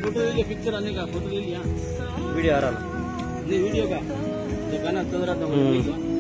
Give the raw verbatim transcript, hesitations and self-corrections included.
Photo ले लिया, picture आने का फोटो ले लिया, वीडियो आ रहा नहीं वीडियो का जो गाना चल रहा था वो ले लिया।